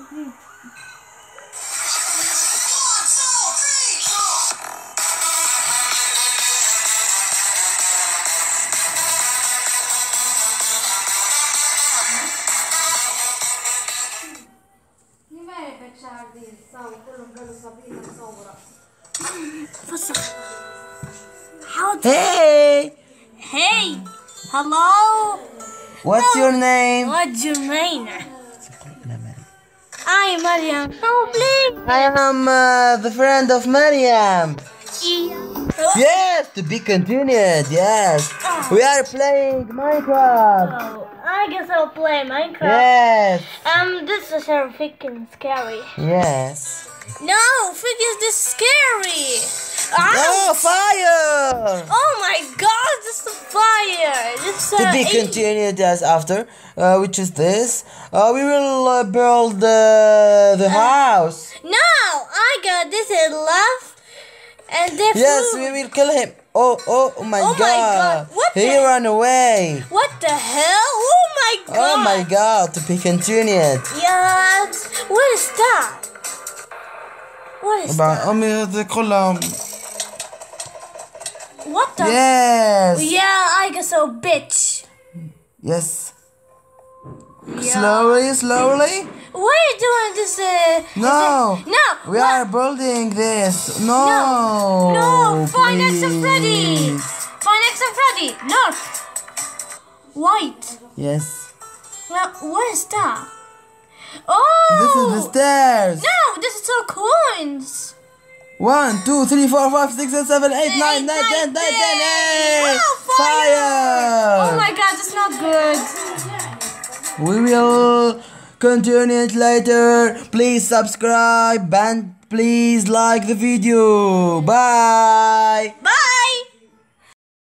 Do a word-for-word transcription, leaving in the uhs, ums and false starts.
Hey! Hey! Hello! What's your name? What's your name? I'm Mariam. Oh, please! I am uh, the friend of Mariam. Yes, to be continued, yes. We are playing Minecraft. Oh, I guess I'll play Minecraft. Yes. Um, this is so freaking scary. Yes. No, freaking this scary. Oh, fire! Oh my god, this is fire! This To uh, be eight- continued as after, uh, which is this. Uh, we will uh, build uh, the house. No, I got this is love, and the Yes, food. we will kill him. Oh, oh, oh my Oh my god! God, what he the- ran away. What the hell? Oh my god! Oh my god! To be continued. Yes. What is that? What is About that? أمي هذه كلها. What the? Yes. Yeah, I guess so, bitch. Yes. Yeah. Slowly, slowly. Why are you doing this? Uh, No. is it- no. We what? are building this. No. No. No. Find X and Freddy. please. Find X and Freddy. Look. White. Yes. Now, what is that? Oh. This is the stairs. No, this is all coins. One, two, three, four, five, six, seven, eight, nine, nine, ten, nine, ten, eight. Oh, Fire! Oh my god, that's not good. We will continue it later. Please subscribe and please like the video. Bye. Bye.